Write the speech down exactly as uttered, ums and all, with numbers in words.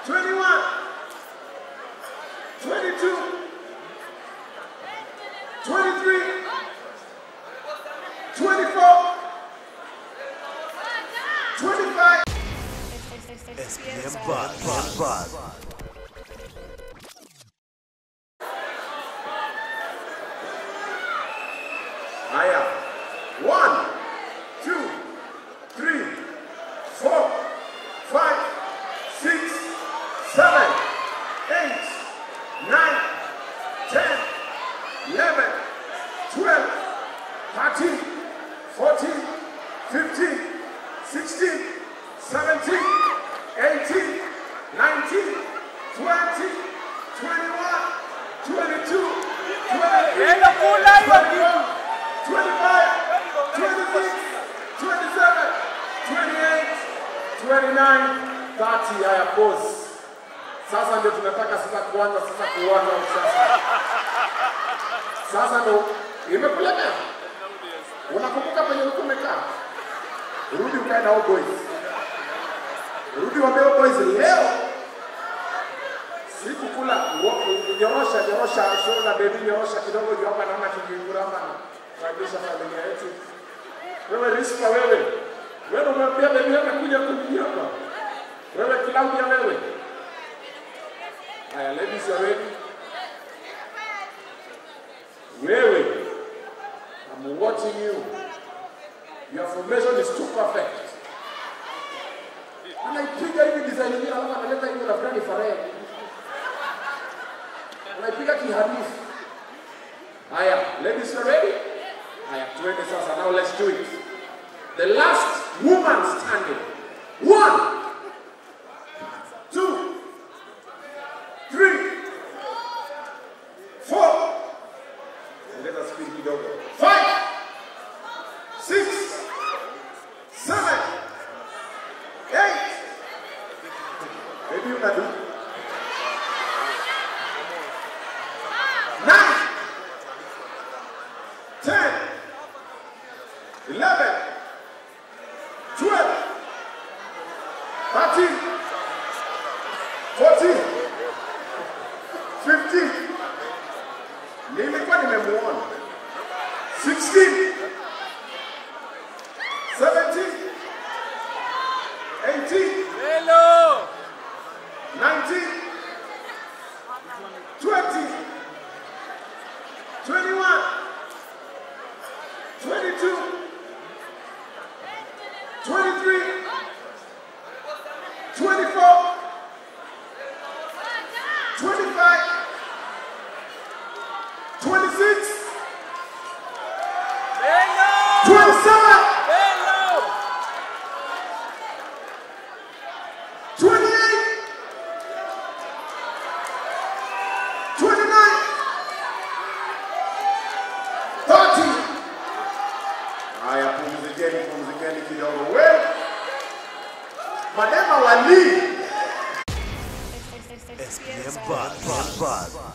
twenty-one, twenty-two, twenty-three, twenty-four, twenty-five. S P M Buzz. Buzz. Aya. One, two, three, four, five, six, seven, eight, nine, ten, eleven, twelve, thirteen, fourteen, fifteen, sixteen, seventeen, eighteen, nineteen, twenty, twenty-one, twenty-two, twenty-three, twenty-five, twenty-six, twenty-seven, twenty-eight, twenty-nine, thirty. Haya, pause. Sasa ndio tunataka sasa kuanza sasa kuona sasa. Sasa ndio imekulemea. Unakumbuka penye ulikuwa umekaa? Rudi ukae na boys. Rudi waambie boys leo. Siku kula nyorosha nyorosha shoulder baby nyorosha kidogo juu hapa naona kijingurama. Kabisha familia yetu. Wewe Rispa wewe. Wewe unamwambia baby yako kuja kuja hapa. Wewe Claudia wewe. Haya, ladies are ready. Wewe, I'm watching you. Your formation is too perfect. Anaipiga hivi design hii alafu analeta hiyo na brand Farel. Anaipiga kihadifu. Haya, ladies are ready? Haya, tuende sasa. Now let's do it. The last woman standing. One, two, three, four. Let us speak kidogo. Five, six, seven, eight. Maybe you can do. Nine, ten, eleven, twelve, thirteen, fourteen, fifteen. Nilikuwa nimemuona. sixteen, seventeen, eighteen, hello, nineteen, twenty, twenty-one, twenty-two, twenty-three, twenty-four, twenty-five, twenty-six, twenty-seven, twenty-eight, twenty-nine, thirty. Haya, pumzikeni, pumzikeni kidogo. We, madema wali. S P M Buzz. Buzz.